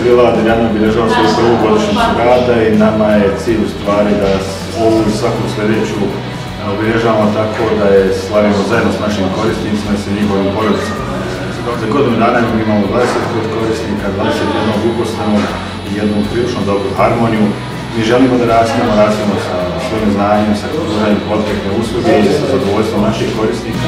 Vila Adriana obilježava svoju prvu godišnjicu rada i nama je cilj u stvari da ovu i svaku sljedeću obilježavamo tako da je slavimo zajedno s našim korisnicima i sa njihovim porodicama. Za godinu dana imamo 25 korisnika, 21 uposlenog i jednu prilično dobru harmoniju. Mi želimo da rastemo sa svojim znanjem, sa pružanjem kvalitetne usluge i sa zadovoljstvom naših korisnika.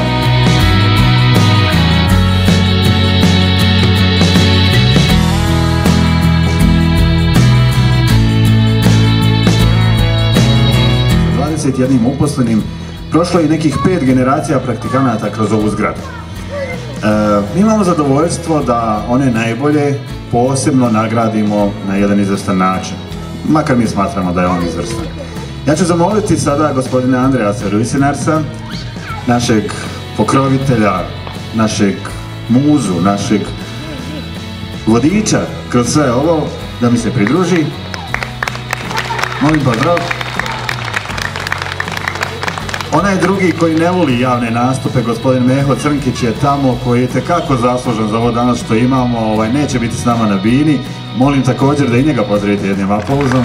Sa 21 uposlenim prošlo je nekih 5 generacija praktikanata kroz ovu zgradu. Mi imamo zadovoljstvo da one najbolje posebno nagradimo na jedan izvrstan način. Makar mi smatramo da je on izvrstan. Ja ću zamoliti sada gospodina Andreja Ruisenarsa, našeg pokrovitelja, našeg muzu, našeg vodiča kroz sve ovo, da mi se pridruži. Molim pozdrav. Onaj drugi koji ne voli javne nastupe, gospodin Meho Crnkić, je tamo, koji je tekako zaslužan za ovo danas što imamo, neće biti s nama na bini. Molim također da i njega pozdravite jednim aplauzom.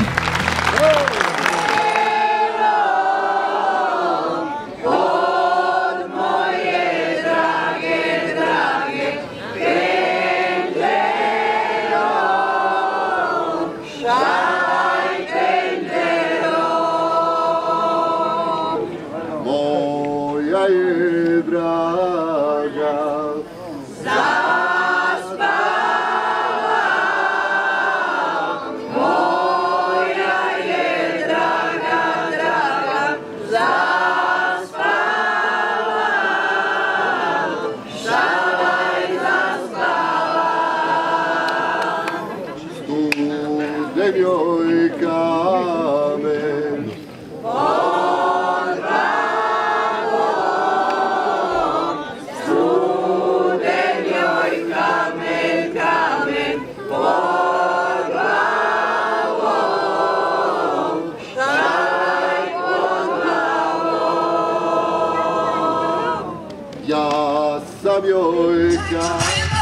Moja je draga, zaspala, moja je draga, zaspala, šalaj zaspala, studen joj kamen, ja sam joj kamen.